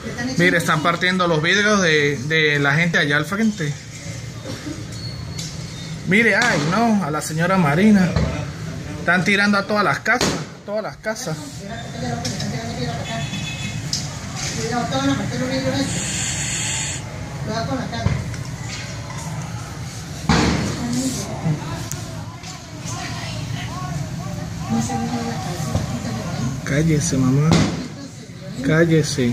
Mire, están partiendo los vidrios de la gente allá al frente. Mire, ay, no, a la señora Marina. Están tirando a todas las casas, Cállese, mamá. Cállese.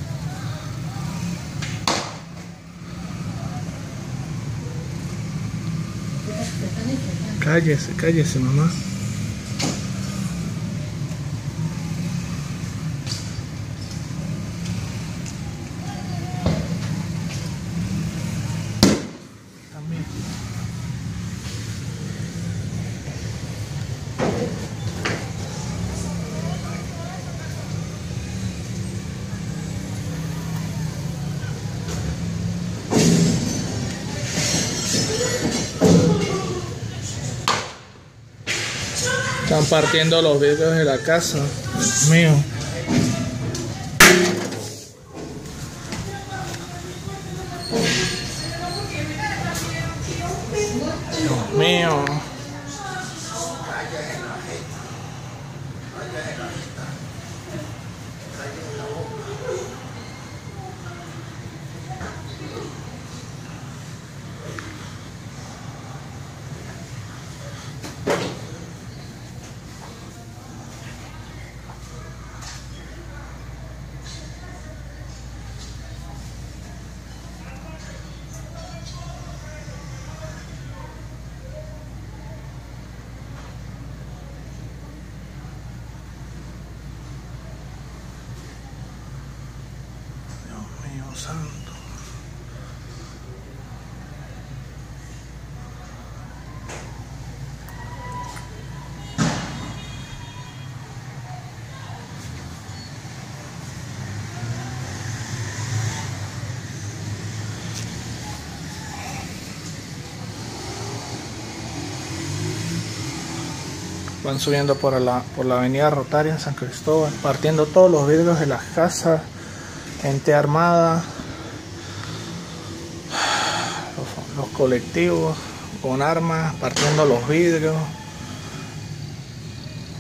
Cállese, mamá. También. Están partiendo los vidrios de la casa. Dios mío. Dios mío. Santo. Van subiendo por la avenida Rotaria en San Cristóbal, partiendo todos los vidrios de las casas. Gente armada, los colectivos con armas, partiendo los vidrios.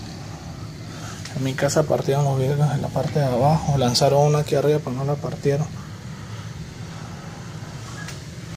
En mi casa partieron los vidrios en la parte de abajo, lanzaron una aquí arriba pero no la partieron.